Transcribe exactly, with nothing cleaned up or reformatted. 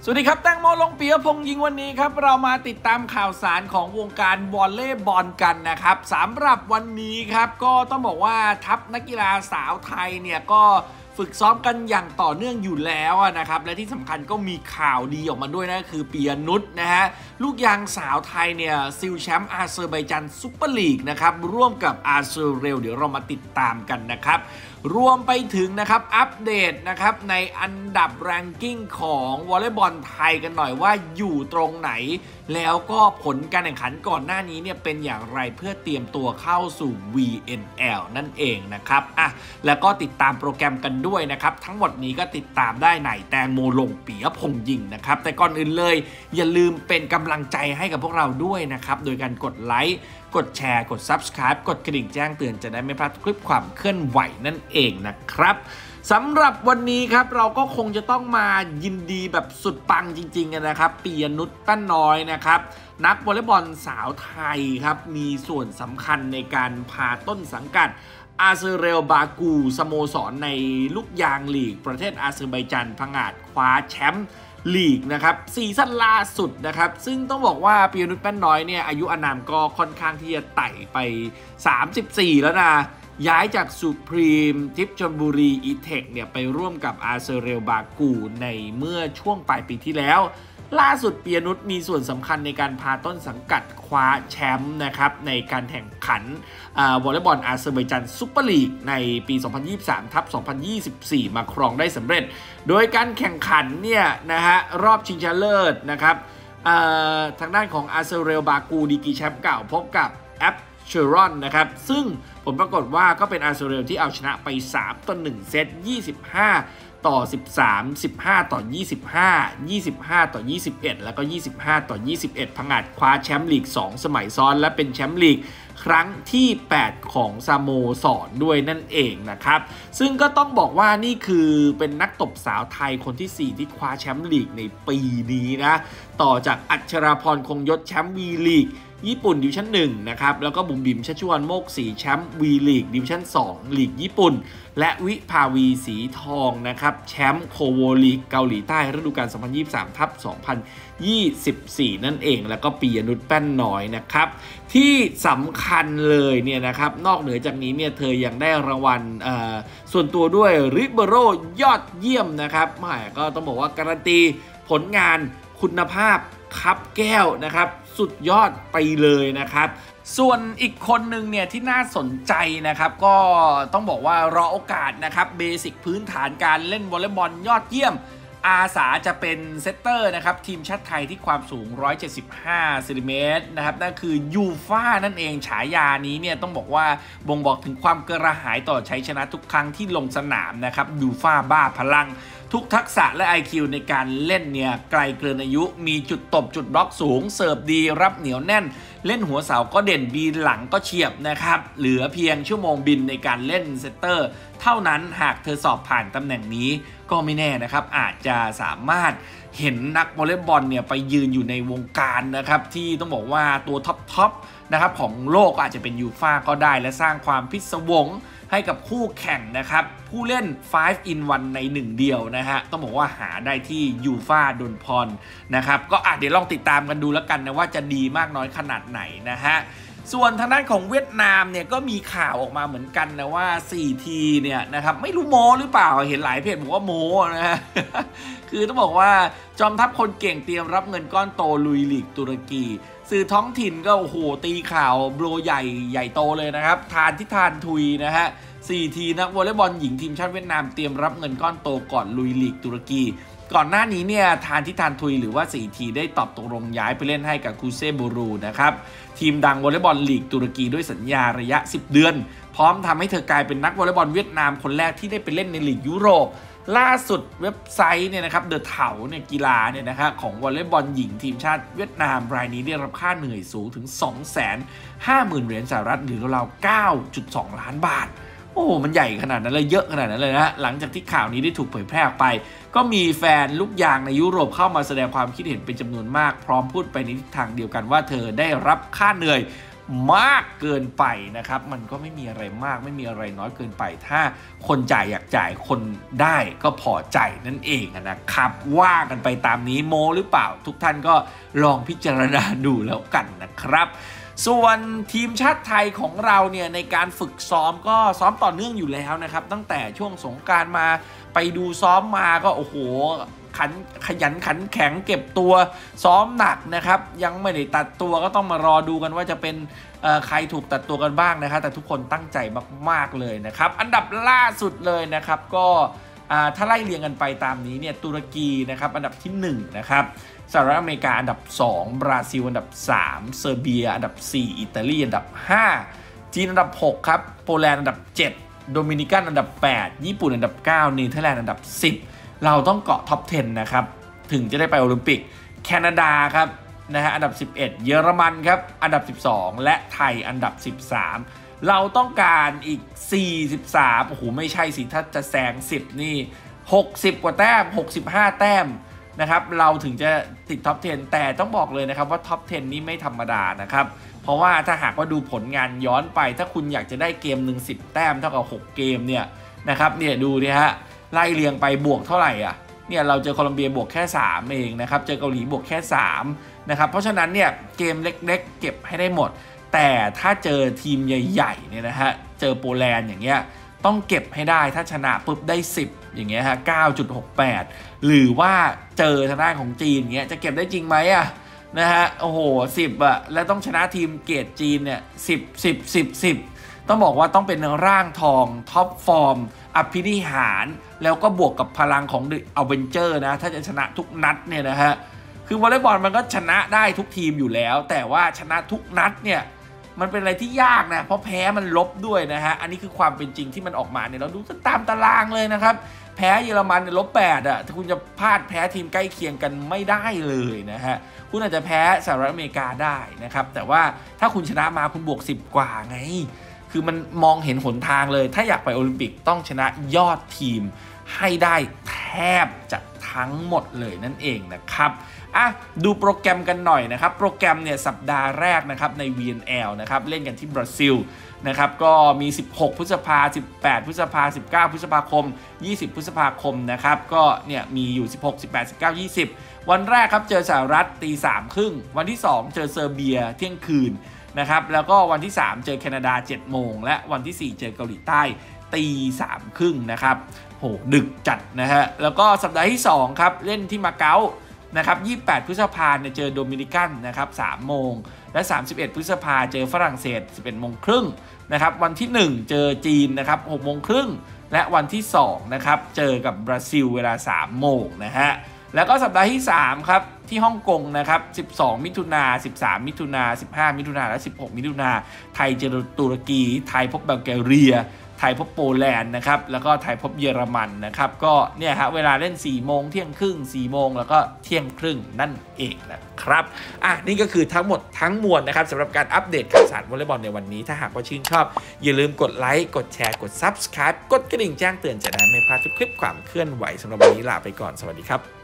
สวัสดีครับแตงโมลงปิยพงษ์ยิงวันนี้ครับเรามาติดตามข่าวสารของวงการวอลเลย์บอลกันนะครับสำหรับวันนี้ครับก็ต้องบอกว่าทัพนักกีฬาสาวไทยเนี่ยก็ฝึกซ้อมกันอย่างต่อเนื่องอยู่แล้วนะครับและที่สำคัญก็มีข่าวดีออกมาด้วยนะคือปียนุชนะฮะลูกยางสาวไทยเนี่ยซิลแชมป์อาเซอร์ไบจันซุปเปอร์ลีกนะครับร่วมกับอาเซอร์เรลเดี๋ยวเรามาติดตามกันนะครับรวมไปถึงนะครับอัปเดตนะครับในอันดับแรงกิ้งของวอลเลย์บอลไทยกันหน่อยว่าอยู่ตรงไหนแล้วก็ผลการแข่งขันก่อนหน้านี้เนี่ยเป็นอย่างไรเพื่อเตรียมตัวเข้าสู่ วี เอ็น แอล นั่นเองนะครับอ่ะแล้วก็ติดตามโปรแกรมกันด้วยนะครับทั้งหมดนี้ก็ติดตามได้ในแตงโมลงปิยพงษ์ยิงนะครับแต่ก่อนอื่นเลยอย่าลืมเป็นกำลังใจให้กับพวกเราด้วยนะครับโดยการกดไลค์กดแชร์กด ซับสไครบ์ กดกระดิ่งแจ้งเตือนจะได้ไม่พลาดคลิปความเคลื่อนไหวนั่นเองนะครับสำหรับวันนี้ครับเราก็คงจะต้องมายินดีแบบสุดปังจริงๆนะครับปียนุชแป้นน้อยนะครับนักวอลเลย์บอลสาวไทยครับมีส่วนสำคัญในการพาต้นสังกัดอาเซอร์เรลบากูสโมสรในลูกยางลีกประเทศอาเซอร์ไบจันผงาดคว้าแชมป์ลีกนะครับซีซั่นล่าสุดนะครับซึ่งต้องบอกว่าปียนุชแป้นน้อยเนี่ยอายุอานามก็ค่อนข้างที่จะไต่ไปสามสิบสี่แล้วนะย้ายจากสุพรีมทิพย์ชลบุรีอีเทคเนี่ยไปร่วมกับอาเซอร์เรลบากูในเมื่อช่วงปลายปีที่แล้วล่าสุดปียนุชมีส่วนสำคัญในการพาต้นสังกัดคว้าแชมป์นะครับในการแข่งขันวอลเลย์บอลอาเซอร์ไบจันซุปเปอร์ลีกในปี สองพันยี่สิบสาม ทับ สองพันยี่สิบสี่ มาครองได้สำเร็จโดยการแข่งขันเนี่ยนะฮะรอบชิงชนะเลิศนะครับทางด้านของอาเซอร์เรลบากูดีกรีแชมป์เก่าพบกับแอปเชอรอนนะครับซึ่งผลปรากฏว่าก็เป็นอาเซอร์เรลที่เอาชนะไปสามต่อหนึ่งเซตยี่สิบห้าต่อสิบสาม สิบห้าต่อยี่สิบห้า ยี่สิบห้าต่อยี่สิบเอ็ดแล้วก็ยี่สิบห้าต่อยี่สิบเอ็ดผงาดคว้าแชมป์ลีกสองสมัยซ้อนและเป็นแชมป์ลีกครั้งที่แปดของสโมสรด้วยนั่นเองนะครับซึ่งก็ต้องบอกว่านี่คือเป็นนักตบสาวไทยคนที่สี่ที่คว้าแชมป์ลีกในปีนี้นะต่อจากอัชราพรคงยศแชมป์วีลีกญี่ปุ่นดิวิชั่นหนึ่งนะครับแล้วก็บุ๋มบิ๋มชัชวรรณโมกศรีแชมป์วีลีกดิวิชั่นสองลีกญี่ปุ่นและวิภาวีสีทองนะครับแชมป์โคโวลีกเกาหลีใต้ฤดูกาล สองพันยี่สิบสาม ทับ สองพันยี่สิบสี่ นั่นเองแล้วก็ปียนุชแป้นน้อยนะครับที่สำคัญเลยเนี่ยนะครับนอกเหนือจากนี้เนี่ยเธอยังได้รางวัลส่วนตัวด้วยริเบโรยอดเยี่ยมนะครับหมายก็ต้องบอกว่าการันตีผลงานคุณภาพคัพแก้วนะครับสุดยอดไปเลยนะครับส่วนอีกคนหนึ่งเนี่ยที่น่าสนใจนะครับก็ต้องบอกว่ารอโอกาสนะครับเบสิกพื้นฐานการเล่นวอลเลย์บอลยอดเยี่ยมอาสาจะเป็นเซตเตอร์นะครับทีมชาติไทยที่ความสูงหนึ่งร้อยเจ็ดสิบห้าเซนติเมตรนะครับนั่นคือยูฟ่านั่นเองฉายานี้เนี่ยต้องบอกว่าบ่งบอกถึงความกระหายต่อชัยชนะทุกครั้งที่ลงสนามนะครับยูฟ่าบ้าพลังทุกทักษะและ ไอ คิว ในการเล่นเนี่ยไกลเกินอายุมีจุดตบจุดบล็อกสูงเสิร์ฟดีรับเหนียวแน่นเล่นหัวเสาก็เด่นบีหลังก็เฉียบนะครับเหลือเพียงชั่วโมงบินในการเล่นเซตเตอร์เท่านั้นหากเธอสอบผ่านตำแหน่งนี้ก็ไม่แน่นะครับอาจจะสามารถเห็นนักวอลเลย์บอลเนี่ยไปยืนอยู่ในวงการนะครับที่ต้องบอกว่าตัวท็อปๆนะครับของโลกอาจจะเป็นยูฟ่าก็ได้และสร้างความพิศวงให้กับคู่แข่งนะครับผู้เล่นไฟว์ in วันในหนึ่งเดียวนะฮะต้องบอกว่าหาได้ที่ยูฟ่าดลพรนะครับก็อาจเดี๋ยวลองติดตามกันดูแล้วกันนะว่าจะดีมากน้อยขนาดไหนนะฮะส่วนทางด้านของเวียดนามเนี่ยก็มีข่าวออกมาเหมือนกันนะว่า สี่ ทีเนี่ยนะครับไม่รู้โม้หรือเปล่าเห็นหลายเพจบอกว่าโม้นะฮะ คือต้องบอกว่าจอมทัพคนเก่งเตรียมรับเงินก้อนโตลุยลีกตุรกีสื่อท้องถิ่นก็โอ้โหตีข่าวโบรใหญ่ใหญ่โตเลยนะครับทานที่ทานทุยนะฮะสี่ทีนักวอลเลย์บอลหญิงทีมชาติเวียดนามเตรียมรับเงินก้อนโตก่อนลุยลีกตุรกีก่อนหน้านี้เนี่ยทานที่ทานทุยหรือว่า สี่ ทีได้ตอบตกลงย้ายไปเล่นให้กับคูเซบูรูนะครับทีมดังวอลเลย์บอลลีกตุรกีด้วยสัญญาระยะสิบเดือนพร้อมทำให้เธอกลายเป็นนักวอลเลย์บอลเวียดนามคนแรกที่ได้ไปเล่นในลีกยุโรปล่าสุดเว็บไซต์เนี่ยนะครับเดอะเถาเนี่ยกีฬาเนี่ยนะครับของวอลเลย์บอลหญิงทีมชาติเวียดนามรายนี้ได้รับค่าเหนื่อยสูงถึง สองแสนห้าหมื่น เหรียญสหรัฐหรือราวๆ เก้าจุดสอง ล้านบาทโอ้มันใหญ่ขนาดนั้นเลยเยอะขนาดนั้นเลยนะหลังจากที่ข่าวนี้ได้ถูกเผยแพร่ออกไปก็มีแฟนลูกยางในยุโรปเข้ามาแสดงความคิดเห็นเป็นจำนวนมากพร้อมพูดไปในทิศทางเดียวกันว่าเธอได้รับค่าเหนื่อยมากเกินไปนะครับมันก็ไม่มีอะไรมากไม่มีอะไรน้อยเกินไปถ้าคนจ่ายอยากจ่ายคนได้ก็พอใจนั่นเองนะครับว่ากันไปตามนี้โมหรือเปล่าทุกท่านก็ลองพิจารณาดูแล้วกันนะครับส่วนทีมชาติไทยของเราเนี่ยในการฝึกซ้อมก็ซ้อมต่อเนื่องอยู่แล้วนะครับตั้งแต่ช่วงสงกรานต์มาไปดูซ้อมมาก็โอ้โหขันขยันขันแข็งเก็บตัวซ้อมหนักนะครับยังไม่ได้ตัดตัวก็ต้องมารอดูกันว่าจะเป็นใครถูกตัดตัวกันบ้างนะครับแต่ทุกคนตั้งใจมากๆเลยนะครับอันดับล่าสุดเลยนะครับก็ถ้าไล่เรียงกันไปตามนี้เนี่ยตุรกีนะครับอันดับที่หนึ่งนะครับสหรัฐอเมริกาอันดับสองบราซิลอันดับสามเซอร์เบียอันดับสี่อิตาลีอันดับห้าจีนอันดับหกครับโปแลนด์อันดับเจ็ดโดมินิกันอันดับแปดญี่ปุ่นอันดับเก้าเนเธอร์แลนด์อันดับสิบเราต้องเกาะท็อปสิบนะครับถึงจะได้ไปโอลิมปิกแคนาดาครับนะฮะอันดับสิบเอ็ดเยอรมันครับอันดับสิบสองและไทยอันดับสิบสามเราต้องการอีกสี่สิบสามโอ้โหไม่ใช่สิถ้าจะแซงสิบนี่หกสิบกว่าแต้มหกสิบห้าแต้มนะครับเราถึงจะติดท็อปสิบแต่ต้องบอกเลยนะครับว่าท็อปสิบนี้ไม่ธรรมดานะครับเพราะว่าถ้าหากว่าดูผลงานย้อนไปถ้าคุณอยากจะได้เกมหนึ่งสิบแต้มเท่ากับหกเกมเนี่ยนะครับเนี่ยดูดิฮะไล่เรียงไปบวกเท่าไหร่อ่ะเนี่ยเราเจอโคลอมเบียบวกแค่สามเองนะครับเจอเกาหลีบวกแค่สามนะครับเพราะฉะนั้นเนี่ยเกมเล็กๆเก็บให้ได้หมดแต่ถ้าเจอทีมใหญ่ๆเนี่ยนะฮะเจอโปแลนด์อย่างเงี้ยต้องเก็บให้ได้ถ้าชนะปุ๊บได้สิบอย่างเงี้ยฮะ เก้าจุดหกแปด หรือว่าเจอทางด้านของจีนเงี้ยจะเก็บได้จริงไหมอ่ะนะฮะโอ้โหสิบอ่ะแล้วต้องชนะทีมเกรดจีนเนี่ยสิบ สิบ สิบ สิบต้องบอกว่าต้องเป็นร่างทองท็อปฟอร์มอภินิหารแล้วก็บวกกับพลังของเดอะอเวนเจอร์นะถ้าจะชนะทุกนัดเนี่ยนะฮะคือวอลเลย์บอลมันก็ชนะได้ทุกทีมอยู่แล้วแต่ว่าชนะทุกนัดเนี่ยมันเป็นอะไรที่ยากนะเพราะแพ้มันลบด้วยนะฮะอันนี้คือความเป็นจริงที่มันออกมาเนี่ยเราดูตามตารางเลยนะครับแพ้เยอรมันเนี่ยลบแปดอ่ะถ้าคุณจะพลาดแพ้ทีมใกล้เคียงกันไม่ได้เลยนะฮะคุณอาจจะแพ้สหรัฐอเมริกาได้นะครับแต่ว่าถ้าคุณชนะมาคุณบวกสิบกว่าไงคือมันมองเห็นหนทางเลยถ้าอยากไปโอลิมปิกต้องชนะยอดทีมให้ได้แทบจะทั้งหมดเลยนั่นเองนะครับอ่ะดูโปรแกรมกันหน่อยนะครับโปรแกรมเนี่ยสัปดาห์แรกนะครับใน วี เอ็น แอล นะครับเล่นกันที่บราซิลนะครับก็มีสิบหกพฤษภาสิบแปดพฤษภาสิบเก้าพฤษภาคมยี่สิบพฤษภาคมนะครับก็เนี่ยมีอยู่สิบหก สิบแปด สิบเก้า ยี่สิบวันแรกครับเจอสหรัฐตีสามครึ่งวันที่สองเจอเซอร์เบียเที่ยงคืนนะครับแล้วก็วันที่สามเจอแคนาดาเจ็ดโมงและวันที่สี่เจอเกาหลีใต้ตีสามครึ่งนะครับโหดึกจัดนะฮะแล้วก็สัปดาห์ที่สองครับเล่นที่มาเก๊านะครับยี่สิบแปดพฤษภาเนี่ยเจอโดมินิกันนะครับสามโมงและสามสิบเอ็ดพฤษภาเจอฝรั่งเศสสิบเอ็ดโมงครึ่งนะครับวันที่หนึ่งเจอจีนนะครับหกโมงครึ่งและวันที่สองนะครับเจอกับบราซิลเวลาสามโมงนะฮะแล้วก็สัปดาห์ที่สามครับที่ฮ่องกงนะครับสิบสองมิถุนาสิบสามมิถุนาสิบห้ามิถุนาและสิบหกมิถุนาไทยเจอตุรกีไทยพบบัลแกเรียไทยพบโปแลนด์นะครับแล้วก็ไทยพบเยอรมันนะครับก็เนี่ยฮะเวลาเล่นสี่โมงเที่ยงครึ่งสี่โมงแล้วก็เที่ยงครึ่งนั่นเองนะครับอ่ะนี่ก็คือทั้งหมดทั้งมวลนะครับสำหรับการอัปเดตข่าวสารวอลเลย์บอลในวันนี้ถ้าหากว่าชื่นชอบอย่าลืมกดไลค์กดแชร์กด ซับสไครบ์ กดกระดิ่งแจ้งเตือนจะได้ไม่พลาดทุกคลิปความเคลื่อนไหวสำหรับวันนี้ลาไปก่อนสวัสดีครับ